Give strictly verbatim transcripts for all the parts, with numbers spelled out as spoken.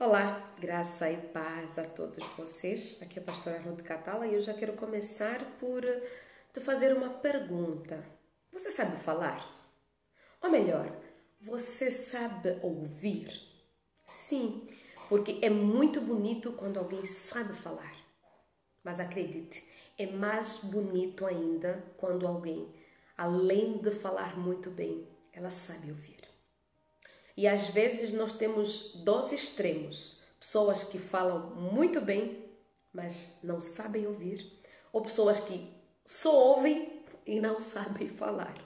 Olá, graça e paz a todos vocês. Aqui é a pastora Ruth Catala e eu já quero começar por te fazer uma pergunta. Você sabe falar? Ou melhor, você sabe ouvir? Sim, porque é muito bonito quando alguém sabe falar. Mas acredite, é mais bonito ainda quando alguém, além de falar muito bem, ela sabe ouvir. E às vezes nós temos dois extremos, pessoas que falam muito bem, mas não sabem ouvir, ou pessoas que só ouvem e não sabem falar.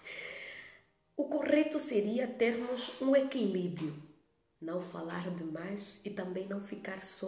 O correto seria termos um equilíbrio, não falar demais e também não ficar só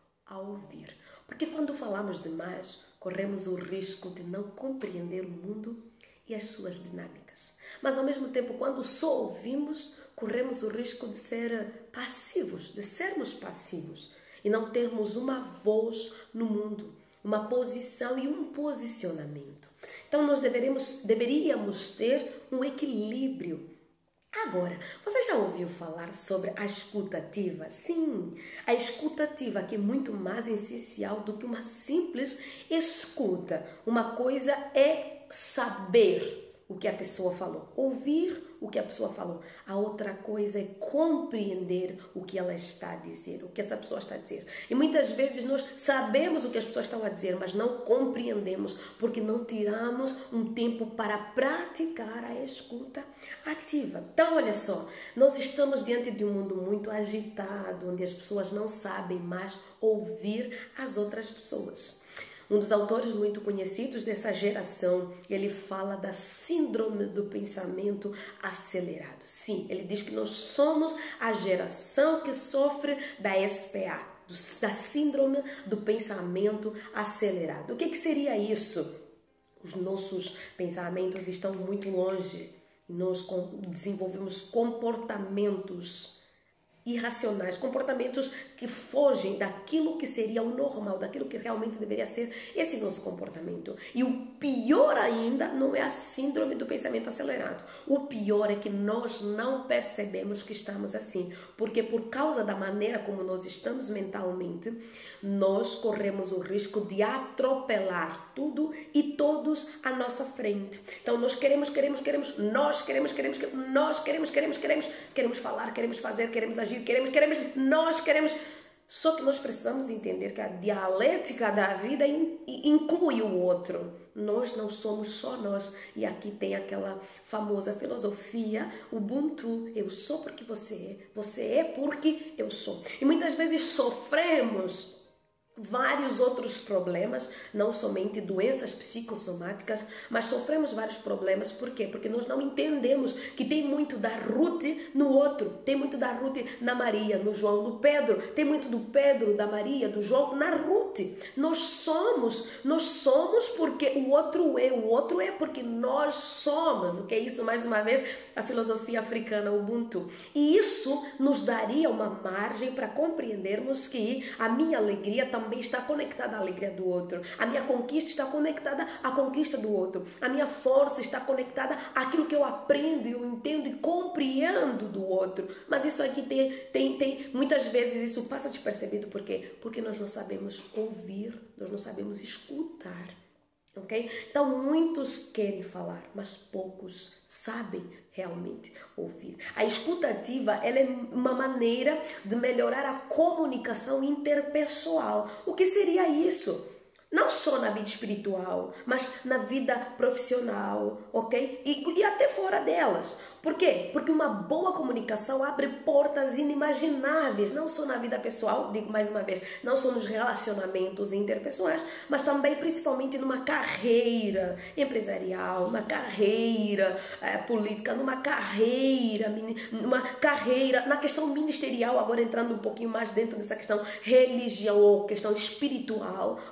a ouvir. Porque quando falamos demais, corremos o risco de não compreender o mundo e as suas dinâmicas. Mas ao mesmo tempo, quando só ouvimos, corremos o risco de ser passivos, de sermos passivos e não termos uma voz no mundo, uma posição e um posicionamento. Então nós deveríamos, deveríamos ter um equilíbrio. Agora, você já ouviu falar sobre a escuta ativa? Sim, a escuta ativa que é muito mais essencial do que uma simples escuta. Uma coisa é saber o que a pessoa falou, ouvir o que a pessoa falou. A outra coisa é compreender o que ela está a dizer, o que essa pessoa está a dizer. E muitas vezes nós sabemos o que as pessoas estão a dizer, mas não compreendemos porque não tiramos um tempo para praticar a escuta ativa. Então, olha só, nós estamos diante de um mundo muito agitado, onde as pessoas não sabem mais ouvir as outras pessoas. Um dos autores muito conhecidos dessa geração, ele fala da síndrome do pensamento acelerado. Sim, ele diz que nós somos a geração que sofre da S P A, da síndrome do pensamento acelerado. O que, que seria isso? Os nossos pensamentos estão muito longe e nós desenvolvemos comportamentos irracionais, comportamentos que fogem daquilo que seria o normal, daquilo que realmente deveria ser esse nosso comportamento. E o pior ainda não é a síndrome do pensamento acelerado. O pior é que nós não percebemos que estamos assim, porque por causa da maneira como nós estamos mentalmente, nós corremos o risco de atropelar tudo e todos à nossa frente. Então nós queremos, queremos, queremos, nós queremos, queremos, nós queremos, queremos, queremos, queremos falar, queremos fazer, queremos agir, queremos, queremos, nós queremos. Só que nós precisamos entender que a dialética da vida inclui o outro. Nós não somos só nós. E aqui tem aquela famosa filosofia Ubuntu. Eu sou porque você é. Você é porque eu sou. E muitas vezes sofremos vários outros problemas, não somente doenças psicossomáticas, mas sofremos vários problemas. Por quê? Porque nós não entendemos que tem muito da Ruth no outro, tem muito da Ruth na Maria, no João, no Pedro, tem muito do Pedro, da Maria, do João na Ruth. Nós somos, nós somos porque o outro é, o outro é porque nós somos. O que é isso? Mais uma vez, a filosofia africana Ubuntu. E isso nos daria uma margem para compreendermos que a minha alegria também também está conectada à alegria do outro. A minha conquista está conectada à conquista do outro. A minha força está conectada àquilo que eu aprendo, eu entendo e compreendo do outro. Mas isso aqui tem, tem, tem muitas vezes isso passa despercebido. Por quê? Porque nós não sabemos ouvir, nós não sabemos escutar. Okay? Então muitos querem falar, mas poucos sabem realmente ouvir. A escuta ativa, ela é uma maneira de melhorar a comunicação interpessoal. O que seria isso? Não só na vida espiritual, mas na vida profissional, ok? E, e até fora delas. Por quê? Porque uma boa comunicação abre portas inimagináveis, não só na vida pessoal, digo mais uma vez, não só nos relacionamentos interpessoais, mas também principalmente numa carreira empresarial, numa carreira é, política, numa carreira, numa carreira, na questão ministerial, agora entrando um pouquinho mais dentro dessa questão religião ou questão espiritual, ok? Então,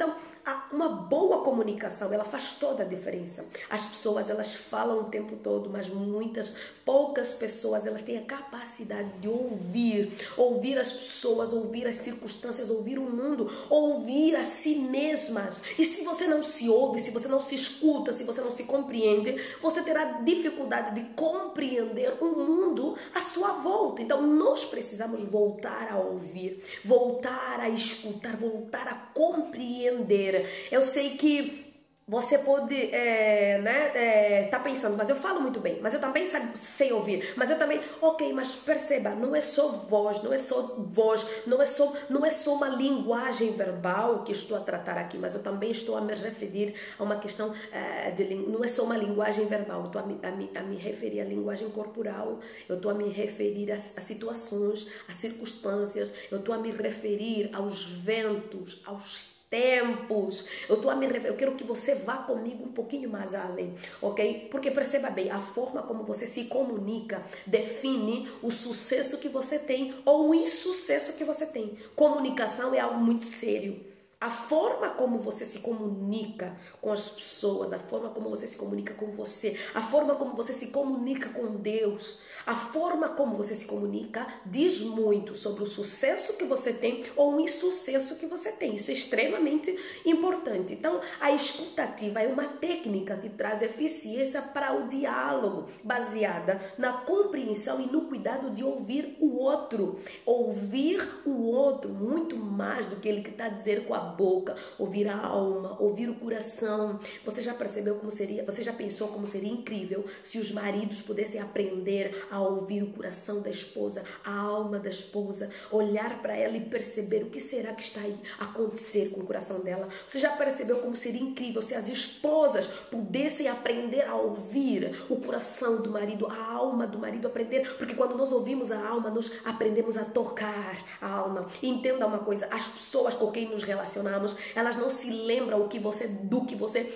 Então, uma boa comunicação, ela faz toda a diferença. As pessoas, elas falam o tempo todo, mas muitas, poucas pessoas, elas têm a capacidade de ouvir, ouvir as pessoas, ouvir as circunstâncias, ouvir o mundo, ouvir a si mesmas. E se você não se ouve, se você não se escuta, se você não se compreende, você terá dificuldade de compreender o mundo à sua volta. Então, nós precisamos voltar a ouvir, voltar a escutar, voltar a compreender. Eu sei que você pode é, né, é, tá pensando, mas eu falo muito bem, mas eu também sabe, sei ouvir, mas eu também, ok, mas perceba, não é só voz, não é só voz, não é só, não é só uma linguagem verbal que estou a tratar aqui, mas eu também estou a me referir a uma questão, é, de, não é só uma linguagem verbal, eu estou a me, a me, a me referir à linguagem corporal, eu estou a me referir a, a situações, a circunstâncias, eu estou a me referir aos ventos, aos tempos. Eu tô a me refer... eu quero que você vá comigo um pouquinho mais além, ok? Porque perceba bem, a forma como você se comunica define o sucesso que você tem ou o insucesso que você tem. Comunicação é algo muito sério. A forma como você se comunica com as pessoas, a forma como você se comunica com você, a forma como você se comunica com Deus, a forma como você se comunica diz muito sobre o sucesso que você tem ou o insucesso que você tem. Isso é extremamente importante. Então, a escutativa é uma técnica que traz eficiência para o diálogo, baseada na compreensão e no cuidado de ouvir o outro. Ouvir o outro muito mais do que ele que está a dizer com a boca, ouvir a alma, ouvir o coração. Você já percebeu como seria, você já pensou como seria incrível se os maridos pudessem aprender a ouvir o coração da esposa, a alma da esposa, olhar para ela e perceber o que será que está aí a acontecer com o coração dela? Você já percebeu como seria incrível se as esposas pudessem aprender a ouvir o coração do marido, a alma do marido, aprender, porque quando nós ouvimos a alma, nós aprendemos a tocar a alma. E entenda uma coisa, as pessoas com quem nos relacionamos, elas não se lembram o que você, do que você,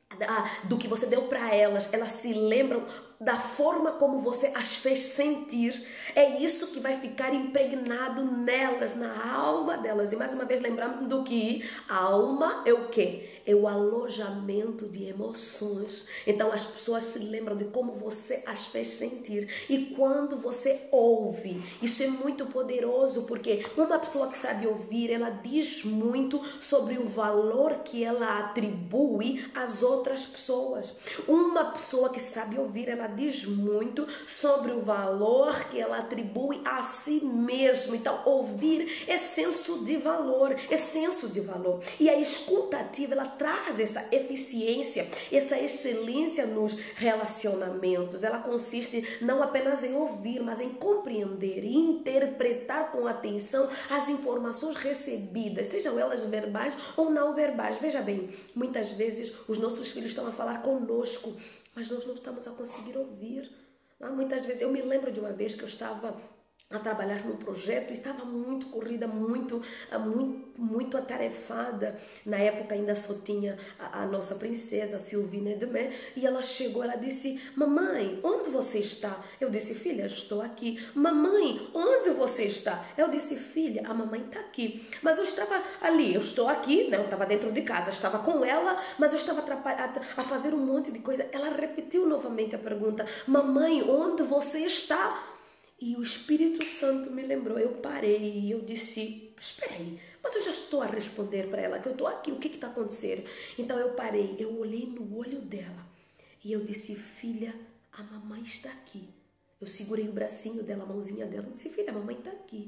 do que você deu para elas, elas se lembram da forma como você as fez sentir. É isso que vai ficar impregnado nelas, na alma delas. E mais uma vez lembrando do que a alma é o quê? É o alojamento de emoções. Então as pessoas se lembram de como você as fez sentir. E quando você ouve, isso é muito poderoso, porque uma pessoa que sabe ouvir, ela diz muito sobre o valor que ela atribui às outras pessoas. Uma pessoa que sabe ouvir, ela diz muito sobre o valor que ela atribui a si mesmo. Então, ouvir é senso de valor, é senso de valor. E a escuta ativa, ela traz essa eficiência, essa excelência nos relacionamentos. Ela consiste não apenas em ouvir, mas em compreender e interpretar com atenção as informações recebidas, sejam elas verbais ou não verbais. Veja bem, muitas vezes os nossos filhos estão a falar conosco, mas nós não estamos a conseguir ouvir. Muitas vezes, eu me lembro de uma vez que eu estava a trabalhar num projeto e estava muito corrida, muito, muito, muito atarefada. Na época ainda só tinha a, a nossa princesa, Sylvine Edmé, e ela chegou, ela disse: mamãe, onde você está? Eu disse: filha, estou aqui. Mamãe, onde você está? Eu disse: filha, a mamãe está aqui. Mas eu estava ali, eu estou aqui, né? Eu estava dentro de casa, estava com ela, mas eu estava a, a fazer um monte de coisa. Ela repetiu novamente a pergunta: mamãe, onde você está? E o Espírito Santo me lembrou, eu parei e eu disse: espera aí, mas eu já estou a responder para ela que eu estou aqui, o que está acontecendo? Então eu parei, eu olhei no olho dela e eu disse: filha, a mamãe está aqui. Eu segurei o bracinho dela, a mãozinha dela, e disse: filha, a mamãe está aqui.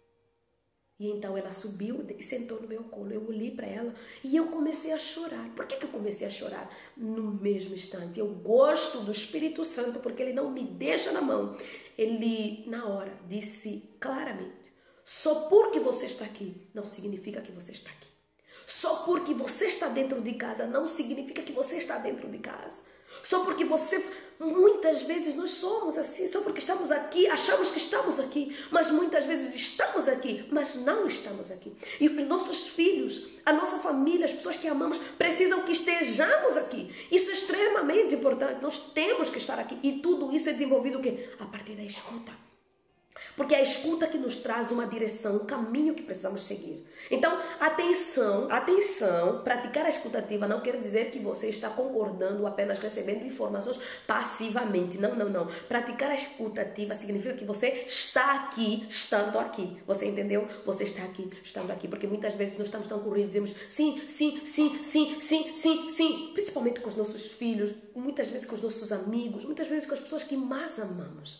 E então ela subiu e sentou no meu colo. Eu olhei para ela e eu comecei a chorar. Por que que eu comecei a chorar? No mesmo instante. Eu gosto do Espírito Santo porque ele não me deixa na mão. Ele, na hora, disse claramente: só porque você está aqui não significa que você está aqui. Só porque você está dentro de casa não significa que você está dentro de casa. Só porque você, muitas vezes nós somos assim, só porque estamos aqui, achamos que estamos aqui, mas muitas vezes estamos aqui, mas não estamos aqui. E os nossos filhos, a nossa família, as pessoas que amamos, precisam que estejamos aqui. Isso é extremamente importante, nós temos que estar aqui. E tudo isso é desenvolvido o quê? A partir da escuta. Porque é a escuta que nos traz uma direção, um caminho que precisamos seguir. Então, atenção, atenção, praticar a escuta ativa não quer dizer que você está concordando ou apenas recebendo informações passivamente. Não, não, não. Praticar a escuta ativa significa que você está aqui, estando aqui. Você entendeu? Você está aqui, estando aqui. Porque muitas vezes nós estamos tão corridos, dizemos sim, sim, sim, sim, sim, sim, sim. Principalmente com os nossos filhos, muitas vezes com os nossos amigos, muitas vezes com as pessoas que mais amamos.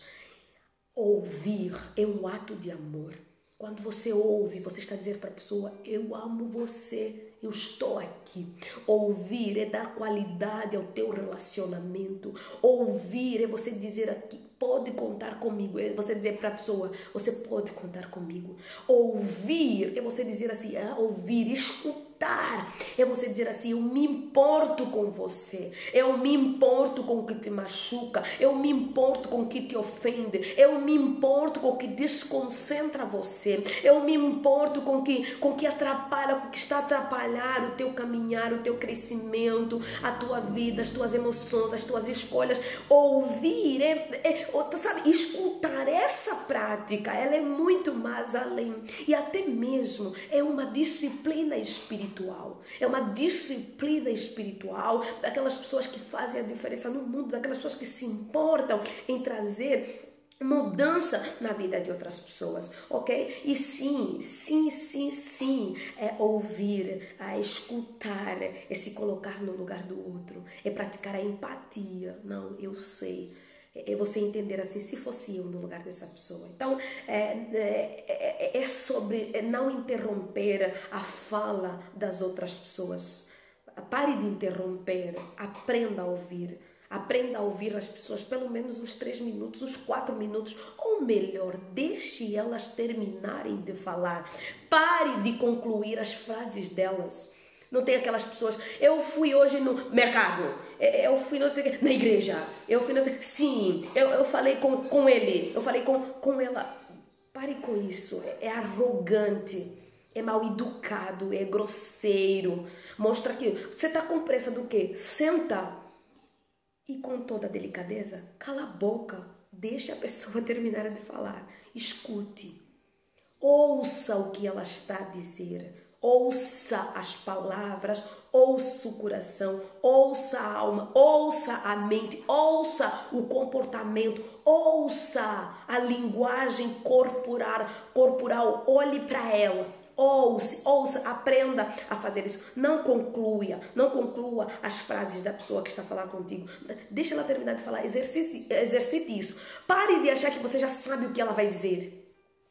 Ouvir é um ato de amor. Quando você ouve, você está dizendo para a pessoa, eu amo você, eu estou aqui. Ouvir é dar qualidade ao teu relacionamento. Ouvir é você dizer aqui, pode contar comigo. É você dizer para a pessoa, você pode contar comigo. Ouvir é você dizer assim, ah, ouvir, escutar. É você dizer assim, eu me importo com você. Eu me importo com o que te machuca. Eu me importo com o que te ofende. Eu me importo com o que desconcentra você. Eu me importo com o que, com o que atrapalha, com o que está a atrapalhar o teu caminhar, o teu crescimento, a tua vida, as tuas emoções, as tuas escolhas. Ouvir é, é sabe, escutar. Essa prática, ela é muito mais além. E até mesmo é uma disciplina espiritual. É uma disciplina espiritual daquelas pessoas que fazem a diferença no mundo, daquelas pessoas que se importam em trazer mudança na vida de outras pessoas, ok? E sim, sim, sim, sim, é ouvir, é escutar, é se colocar no lugar do outro, é praticar a empatia. Não, eu sei. É você entender assim, se fosse eu no lugar dessa pessoa. Então, é, é, é sobre não interromper a fala das outras pessoas. Pare de interromper, aprenda a ouvir. Aprenda a ouvir as pessoas pelo menos uns três minutos, uns quatro minutos, ou melhor, deixe elas terminarem de falar. Pare de concluir as frases delas. Não tem aquelas pessoas, eu fui hoje no mercado, eu fui não sei, na igreja, eu fui não sei, sim, eu, eu falei com, com ele, eu falei com, com ela. Pare com isso, é, é arrogante, é mal educado, é grosseiro. Mostra que você está com pressa do quê? Senta e com toda a delicadeza, cala a boca, deixa a pessoa terminar de falar, escute, ouça o que ela está a dizer. Ouça as palavras, ouça o coração, ouça a alma, ouça a mente, ouça o comportamento, ouça a linguagem corporal, corporal. Olhe para ela, ouça, ouça, aprenda a fazer isso. Não conclua, não conclua as frases da pessoa que está falando contigo. Deixa ela terminar de falar, exercite, exercite isso. Pare de achar que você já sabe o que ela vai dizer.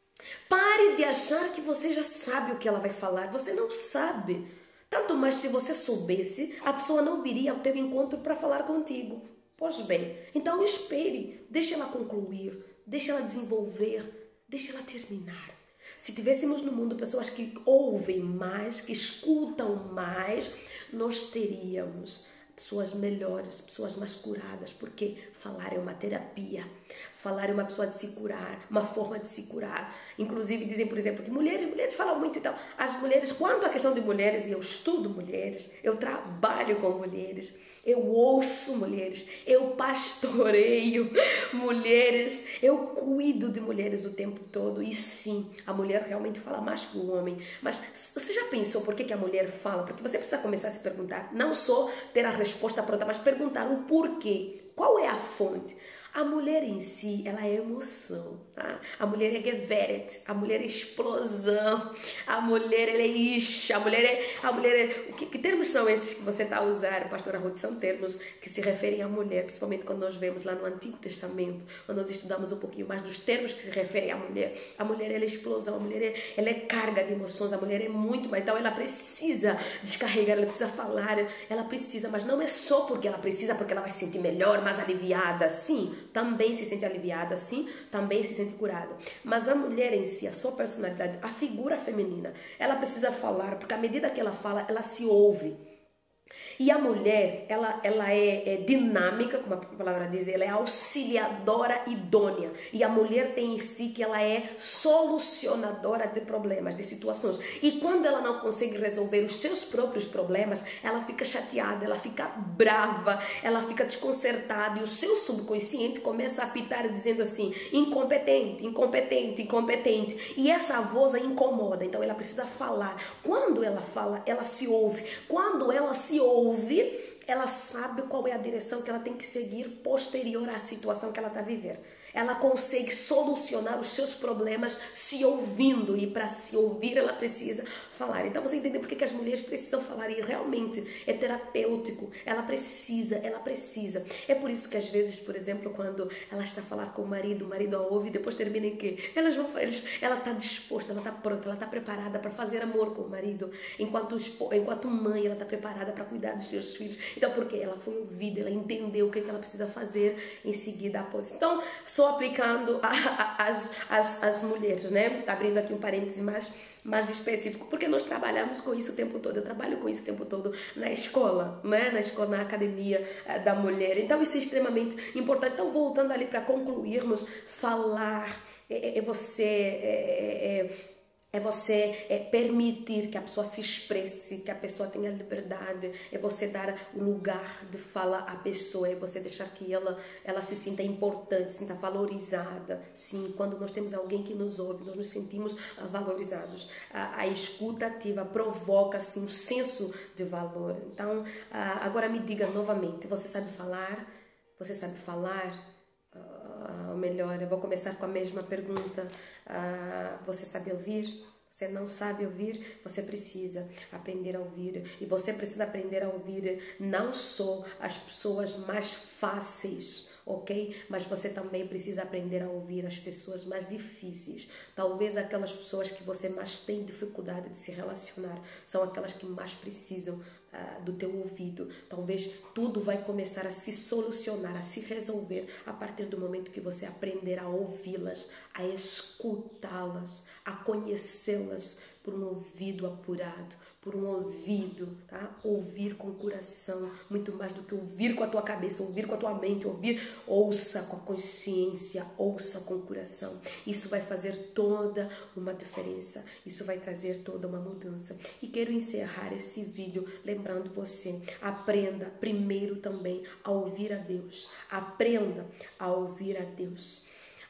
Pare de achar que você já sabe o que ela vai falar. Você não sabe. Tanto mais se você soubesse, a pessoa não viria ao teu encontro para falar contigo. Pois bem, então espere. Deixe ela concluir. Deixe ela desenvolver. Deixe ela terminar. Se tivéssemos no mundo pessoas que ouvem mais, que escutam mais, nós teríamos pessoas melhores, pessoas mais curadas, porque falar é uma terapia, falar é uma pessoa de se curar, uma forma de se curar. Inclusive dizem, por exemplo, que mulheres, mulheres falam muito, então, as mulheres, quanto à questão de mulheres, e eu estudo mulheres, eu trabalho com mulheres, eu ouço mulheres, eu pastoreio mulheres, eu cuido de mulheres o tempo todo. E sim, a mulher realmente fala mais que o homem. Mas você já pensou por que, que a mulher fala? Porque você precisa começar a se perguntar, não só ter a resposta pronta, mas perguntar o porquê. Qual é a fonte? A mulher em si, ela é emoção, tá? A mulher é Geweret, a mulher é explosão, a mulher ela é ish, a mulher é... A mulher é que, que termos são esses que você está a usar, pastora Ruth? São termos que se referem à mulher, principalmente quando nós vemos lá no Antigo Testamento, quando nós estudamos um pouquinho mais dos termos que se referem à mulher. A mulher ela é explosão, a mulher é, ela é carga de emoções, a mulher é muito, mas então ela precisa descarregar, ela precisa falar, ela precisa, mas não é só porque ela precisa, porque ela vai se sentir melhor, mais aliviada, sim. Também se sente aliviada, sim, também se sente curada. Mas a mulher em si, a sua personalidade, a figura feminina, ela precisa falar, porque à medida que ela fala, ela se ouve. E a mulher, ela, ela é, é dinâmica, como a palavra diz, ela é auxiliadora idônea. E a mulher tem em si que ela é solucionadora de problemas, de situações. E quando ela não consegue resolver os seus próprios problemas, ela fica chateada, ela fica brava, ela fica desconcertada. E o seu subconsciente começa a apitar dizendo assim, incompetente, incompetente, incompetente. E essa voz a incomoda, então ela precisa falar. Quando ela fala, ela se ouve. Quando ela se ouve, ela sabe qual é a direção que ela tem que seguir posterior à situação que ela está vivendo. Ela consegue solucionar os seus problemas se ouvindo, e para se ouvir ela precisa falar. Então você entende por que as mulheres precisam falar, e realmente é terapêutico. Ela precisa, ela precisa. É por isso que às vezes, por exemplo, quando ela está a falar com o marido, o marido a ouve e depois termina em quê? Elas vão, ela está disposta, ela está pronta, ela está preparada para fazer amor com o marido. Enquanto, enquanto mãe, ela está preparada para cuidar dos seus filhos. Então, porque ela foi ouvida, ela entendeu o que, é que ela precisa fazer em seguida após. Então, só aplicando às as, as mulheres, né? Abrindo aqui um parêntese mais, mais específico, porque nós trabalhamos com isso o tempo todo. Eu trabalho com isso o tempo todo na escola, né? Na escola, na academia da mulher. Então, isso é extremamente importante. Então, voltando ali para concluirmos, falar é, é você... É, é, É você é, permitir que a pessoa se expresse, que a pessoa tenha liberdade. É você dar o lugar de fala à pessoa. É você deixar que ela, ela se sinta importante, se sinta valorizada. Sim, quando nós temos alguém que nos ouve, nós nos sentimos valorizados. A, a escuta ativa provoca assim, um senso de valor. Então, agora me diga novamente, você sabe falar? Você sabe falar? Ou melhor, eu vou começar com a mesma pergunta. Uh, você sabe ouvir? Você não sabe ouvir? Você precisa aprender a ouvir. E você precisa aprender a ouvir não só as pessoas mais fáceis, ok? Mas você também precisa aprender a ouvir as pessoas mais difíceis. Talvez aquelas pessoas que você mais tem dificuldade de se relacionar são aquelas que mais precisam Uh, do teu ouvido. Talvez tudo vai começar a se solucionar, a se resolver a partir do momento que você aprender a ouvi-las, a escutá-las, a conhecê-las por um ouvido apurado, por um ouvido, tá? Ouvir com o coração, muito mais do que ouvir com a tua cabeça, ouvir com a tua mente, ouvir, ouça com a consciência, ouça com o coração. Isso vai fazer toda uma diferença, isso vai trazer toda uma mudança. E quero encerrar esse vídeo lembrando você, aprenda primeiro também a ouvir a Deus, aprenda a ouvir a Deus,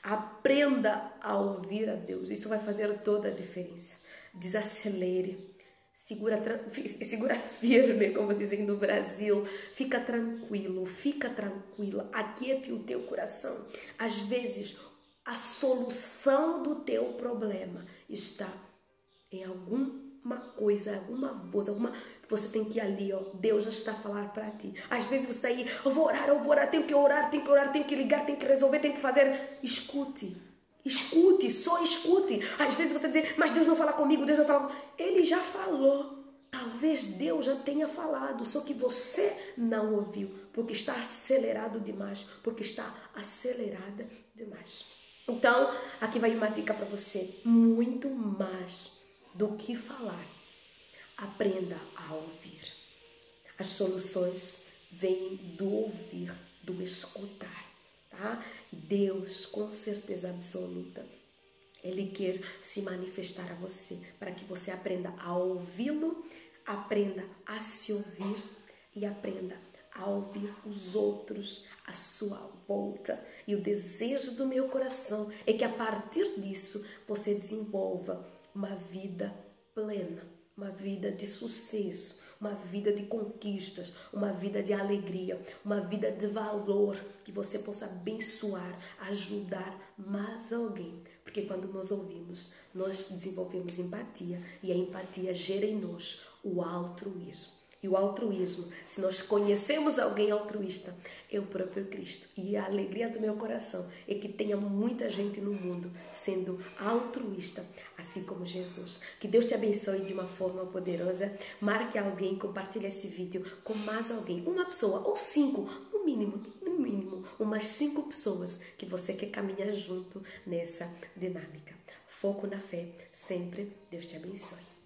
aprenda a ouvir a Deus, isso vai fazer toda a diferença. Desacelere, segura, segura firme, como dizem no Brasil, fica tranquilo, fica tranquila, aquiete o teu coração. Às vezes a solução do teu problema está em alguma coisa, alguma voz, alguma que você tem que ir ali, ó, Deus já está a falar para ti. Às vezes você está aí, eu vou orar, eu vou orar, tenho que orar, tenho que orar, tenho que ligar, tenho que resolver, tenho que fazer. Escute. Escute, só escute. Às vezes você diz, mas Deus não fala comigo, Deus não fala comigo. Ele já falou. Talvez Deus já tenha falado, só que você não ouviu, porque está acelerado demais, porque está acelerada demais. Então, aqui vai uma dica para você. Muito mais do que falar, aprenda a ouvir. As soluções vêm do ouvir, do escutar, tá? Deus, com certeza absoluta, Ele quer se manifestar a você, para que você aprenda a ouvi-lo, aprenda a se ouvir e aprenda a ouvir os outros à sua volta. E o desejo do meu coração é que a partir disso você desenvolva uma vida plena, uma vida de sucesso, uma vida de conquistas, uma vida de alegria, uma vida de valor, que você possa abençoar, ajudar mais alguém. Porque quando nós ouvimos, nós desenvolvemos empatia, e a empatia gera em nós o altruísmo. E o altruísmo, se nós conhecemos alguém altruísta, é o próprio Cristo. E a alegria do meu coração é que tenha muita gente no mundo sendo altruísta, assim como Jesus. Que Deus te abençoe de uma forma poderosa. Marque alguém, compartilhe esse vídeo com mais alguém. Uma pessoa ou cinco, no mínimo, no mínimo, umas cinco pessoas que você quer caminhar junto nessa dinâmica. Foco na fé. Sempre Deus te abençoe.